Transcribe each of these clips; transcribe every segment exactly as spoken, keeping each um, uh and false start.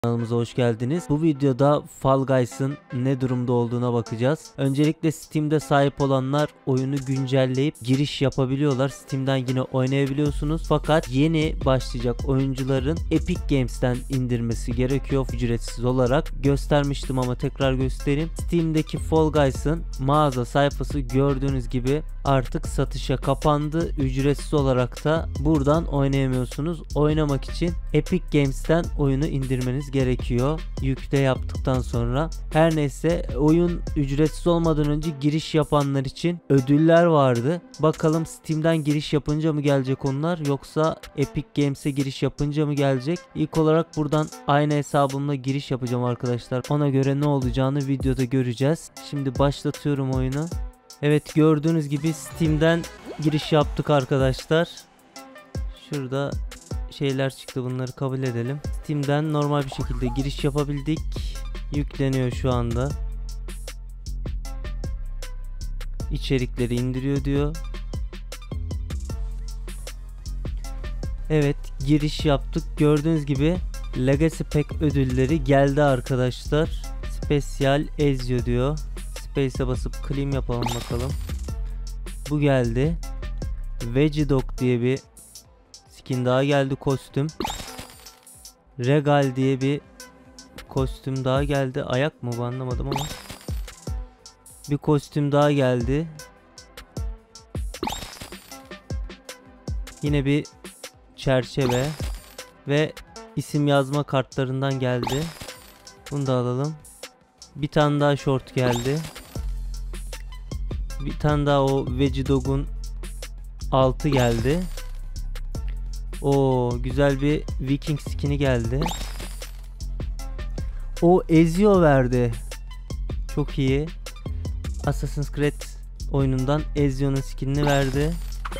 Kanalımıza hoş geldiniz. Bu videoda Fall Guys'ın ne durumda olduğuna bakacağız. Öncelikle Steam'de sahip olanlar oyunu güncelleyip giriş yapabiliyorlar. Steam'den yine oynayabiliyorsunuz. Fakat yeni başlayacak oyuncuların Epic Games'ten indirmesi gerekiyor ücretsiz olarak. Göstermiştim ama tekrar göstereyim. Steam'deki Fall Guys'ın mağaza sayfası gördüğünüz gibi artık satışa kapandı. Ücretsiz olarak da buradan oynayamıyorsunuz. Oynamak için Epic Games'ten oyunu indirmeniz gerekiyor. Yükle yaptıktan sonra. Her neyse, oyun ücretsiz olmadan önce giriş yapanlar için ödüller vardı. Bakalım Steam'den giriş yapınca mı gelecek onlar, yoksa Epic Games'e giriş yapınca mı gelecek? İlk olarak buradan aynı hesabımla giriş yapacağım arkadaşlar. Ona göre ne olacağını videoda göreceğiz. Şimdi başlatıyorum oyunu. Evet, gördüğünüz gibi Steam'den giriş yaptık arkadaşlar. Şurada şeyler çıktı, bunları kabul edelim. Steam'den normal bir şekilde giriş yapabildik. Yükleniyor şu anda. İçerikleri indiriyor diyor. Evet, giriş yaptık. Gördüğünüz gibi Legacy Pack ödülleri geldi arkadaşlar. Special Ezio diyor. Space'e basıp claim yapalım bakalım. Bu geldi. Vegedog diye bir skin daha geldi, kostüm. Regal diye bir kostüm daha geldi. Ayak mı bu, anlamadım ama. Bir kostüm daha geldi. Yine bir çerçeve ve isim yazma kartlarından geldi. Bunu da alalım. Bir tane daha short geldi. Bir tane daha o Vegedog'un altı geldi. O güzel bir Viking skin'i geldi. O Ezio verdi. Çok iyi. Assassin's Creed oyunundan Ezio'nun skin'ini verdi.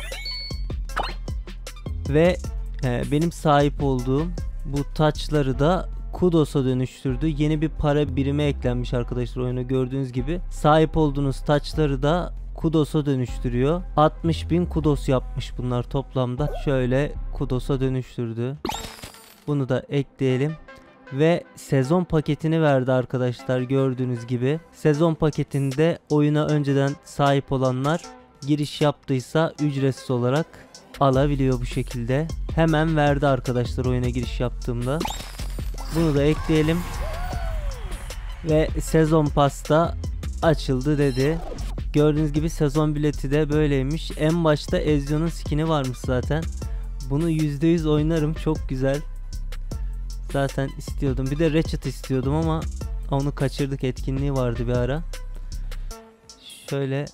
Ve e, benim sahip olduğum bu taçları da Kudos'a dönüştürdü. Yeni bir para birimi eklenmiş arkadaşlar oyuna, gördüğünüz gibi. Sahip olduğunuz taçları da Kudos'a dönüştürüyor. altmış bin Kudos yapmış bunlar toplamda. Şöyle Kudos'a dönüştürdü. Bunu da ekleyelim. Ve sezon paketini verdi arkadaşlar, gördüğünüz gibi. Sezon paketinde oyuna önceden sahip olanlar giriş yaptıysa ücretsiz olarak alabiliyor bu şekilde. Hemen verdi arkadaşlar oyuna giriş yaptığımda. Bunu da ekleyelim. Ve sezon pasta açıldı dedi. Gördüğünüz gibi sezon bileti de böyleymiş. En başta Ezio'nun skin'i varmış zaten. Bunu yüzde yüz oynarım, çok güzel. Zaten istiyordum. Bir de Ratchet istiyordum ama onu kaçırdık, etkinliği vardı bir ara. Şöyle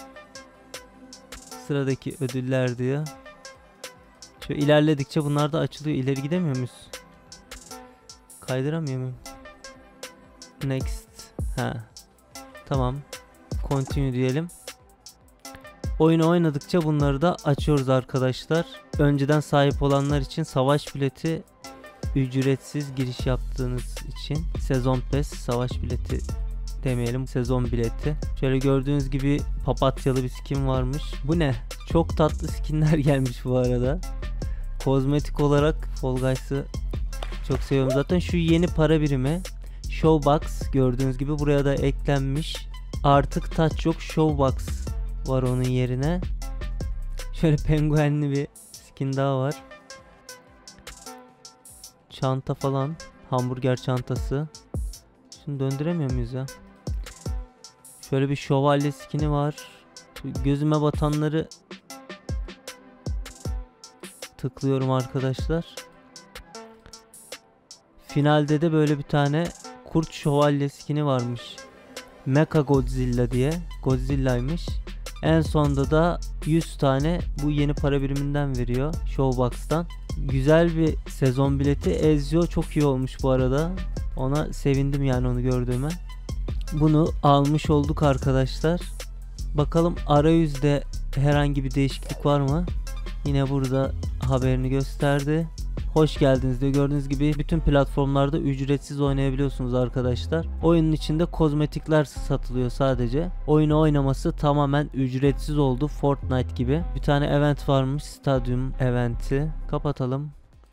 sıradaki ödüller diyor. Şöyle ilerledikçe bunlar da açılıyor. İleri gidemiyor muyuz? Kaydıramıyor muyum? Next. Ha. Tamam. Continue diyelim. Oyunu oynadıkça bunları da açıyoruz arkadaşlar. Önceden sahip olanlar için savaş bileti ücretsiz, giriş yaptığınız için. Sezon Pass, savaş bileti demeyelim, sezon bileti. Şöyle gördüğünüz gibi papatyalı bir skin varmış. Bu ne? Çok tatlı skinler gelmiş bu arada. Kozmetik olarak Fall Guys'ı çok seviyorum. Zaten şu yeni para birimi Showbox, gördüğünüz gibi buraya da eklenmiş. Artık taç yok, Showbox var onun yerine. Şöyle penguenli bir skin daha var. Çanta falan, hamburger çantası. Şunu döndüremiyor muyuz ya? Şöyle bir şövalye skin'i var. Şu gözüme batanları tıklıyorum arkadaşlar. Finalde de böyle bir tane kurt şövalye skin'i varmış. Mecha Godzilla diye. Godzilla'ymış. En sonda da yüz tane bu yeni para biriminden veriyor, Showbox'tan. Güzel bir sezon bileti. Ezio çok iyi olmuş bu arada. Ona sevindim yani, onu gördüğüme. Bunu almış olduk arkadaşlar. Bakalım arayüzde herhangi bir değişiklik var mı? Yine burada haberini gösterdi. Hoş geldiniz diyor. Gördüğünüz gibi bütün platformlarda ücretsiz oynayabiliyorsunuz arkadaşlar. Oyunun içinde kozmetikler satılıyor sadece. Oyunu oynaması tamamen ücretsiz oldu, Fortnite gibi. Bir tane event varmış, stadyum eventi. Kapatalım.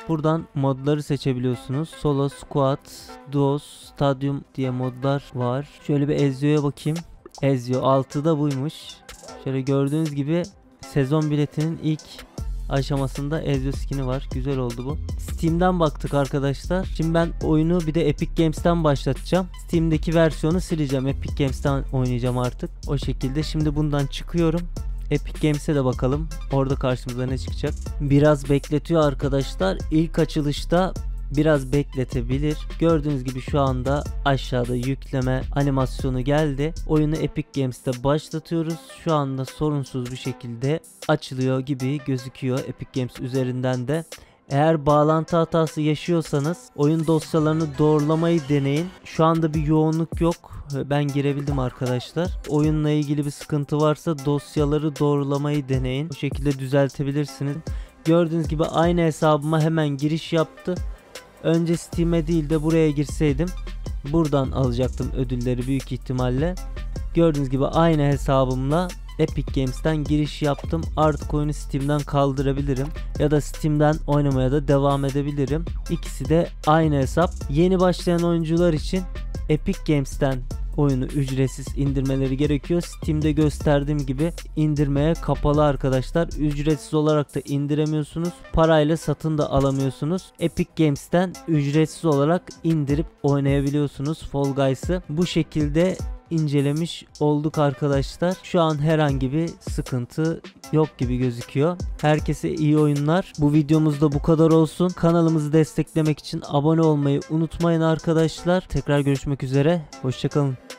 Buradan modları seçebiliyorsunuz. Solo, Squad, Duos, Stadyum diye modlar var. Şöyle bir Ezio'ya bakayım. Ezio altıda buymuş. Şöyle gördüğünüz gibi sezon biletinin ilk aşamasında Ezio skin'i var. Güzel oldu bu. Steam'den baktık arkadaşlar. Şimdi ben oyunu bir de Epic Games'ten başlatacağım. Steam'deki versiyonu sileceğim. Epic Games'ten oynayacağım artık. O şekilde. Şimdi bundan çıkıyorum. Epic Games'e de bakalım. Orada karşımıza ne çıkacak. Biraz bekletiyor arkadaşlar. İlk açılışta biraz bekletebilir. Gördüğünüz gibi şu anda aşağıda yükleme animasyonu geldi. Oyunu Epic Games'te başlatıyoruz. Şu anda sorunsuz bir şekilde açılıyor gibi gözüküyor Epic Games üzerinden de. Eğer bağlantı hatası yaşıyorsanız oyun dosyalarını doğrulamayı deneyin. Şu anda bir yoğunluk yok. Ben girebildim arkadaşlar. Oyunla ilgili bir sıkıntı varsa dosyaları doğrulamayı deneyin. Bu şekilde düzeltebilirsiniz. Gördüğünüz gibi aynı hesabıma hemen giriş yaptı. Önce Steam'e değil de buraya girseydim buradan alacaktım ödülleri büyük ihtimalle. Gördüğünüz gibi aynı hesabımla Epic Games'ten giriş yaptım. Artık oyunu Steam'den kaldırabilirim ya da Steam'den oynamaya da devam edebilirim. İkisi de aynı hesap. Yeni başlayan oyuncular için Epic Games'ten oyunu ücretsiz indirmeleri gerekiyor. Steam'de gösterdiğim gibi indirmeye kapalı arkadaşlar. Ücretsiz olarak da indiremiyorsunuz. Parayla satın da alamıyorsunuz. Epic Games'ten ücretsiz olarak indirip oynayabiliyorsunuz Fall Guys'ı. Bu şekilde incelemiş olduk arkadaşlar. Şu an herhangi bir sıkıntı yok gibi gözüküyor. Herkese iyi oyunlar. Bu videomuzda bu kadar olsun. Kanalımızı desteklemek için abone olmayı unutmayın arkadaşlar. Tekrar görüşmek üzere. Hoşça kalın.